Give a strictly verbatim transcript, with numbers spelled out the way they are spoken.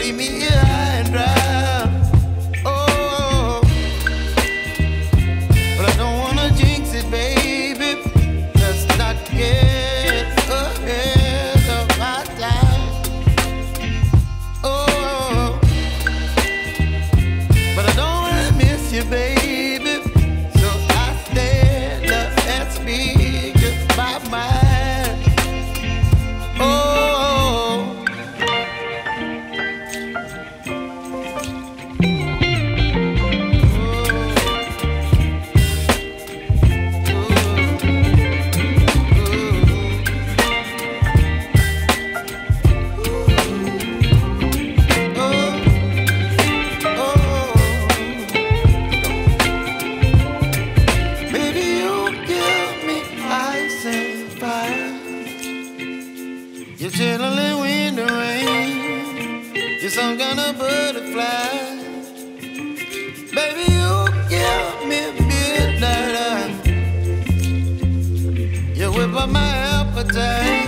leave me here high and dry. Oh, but I don't wanna jinx it, baby. Let's not get ahead of my time. Oh, but I don't wanna miss you, baby. So I stand up and speak just my mind. Oh. You're chilling in the rain. You're some kind of butterfly. Baby, you give me midnight. You whip up my appetite.